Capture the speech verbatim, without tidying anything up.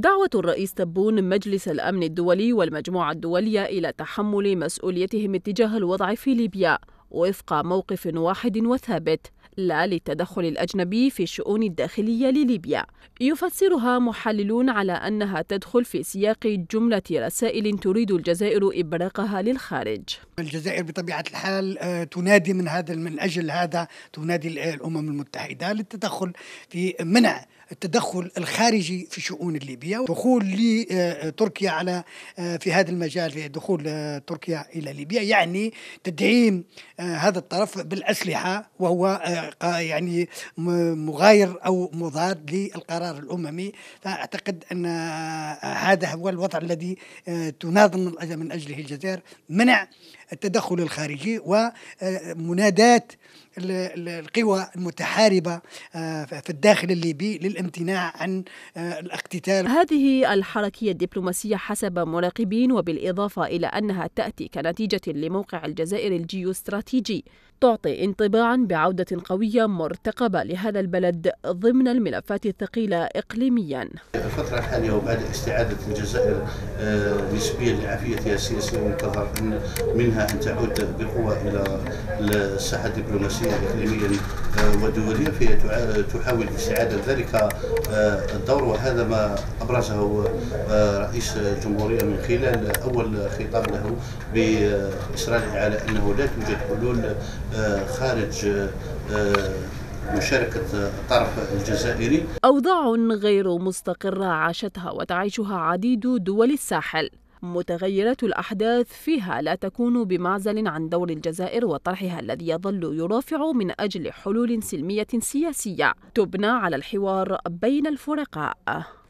دعوة الرئيس تبون مجلس الأمن الدولي والمجموعة الدولية إلى تحمل مسؤوليتهم اتجاه الوضع في ليبيا وفق موقف واحد وثابت، لا للتدخل الأجنبي في الشؤون الداخلية لليبيا. يفسرها محللون على أنها تدخل في سياق جملة رسائل تريد الجزائر إبراقها للخارج. الجزائر بطبيعة الحال تنادي من هذا من أجل هذا تنادي الأمم المتحدة للتدخل في منع التدخل الخارجي في شؤون الليبية. دخول لتركيا على في هذا المجال، دخول تركيا إلى ليبيا يعني تدعيم هذا الطرف بالأسلحة، وهو يعني مغاير أو مضاد للقرار الأممي. فأعتقد أن هذا هو الوضع الذي تناضل من أجله الجزائر، منع التدخل الخارجي ومناداة القوى المتحاربة في الداخل الليبي للامتناع عن الاقتتال. هذه الحركية الدبلوماسية حسب مراقبين، وبالإضافة إلى أنها تأتي كنتيجة لموقع الجزائر الجيوستراتيجي، تعطي انطباعا بعودة قوية مرتقبة لهذا البلد ضمن الملفات الثقيلة إقليميا. الفترة الحالية وبعد استعادة الجزائر نسبيا لعافيتها السياسية، منتظر أن منها أن تعود بقوة إلى الساحة الدبلوماسية إقليميا ودوليا، فهي تحاول استعادة ذلك الدور، وهذا ما أبرزه رئيس الجمهورية من خلال أول خطاب له بإصراره على أنه لا توجد حلول خارج مشاركة الطرف الجزائري. أوضاع غير مستقرة عاشتها وتعيشها عديد دول الساحل، متغيرات الأحداث فيها لا تكون بمعزل عن دور الجزائر وطرحها الذي يظل يرافع من أجل حلول سلمية سياسية تبنى على الحوار بين الفرقاء.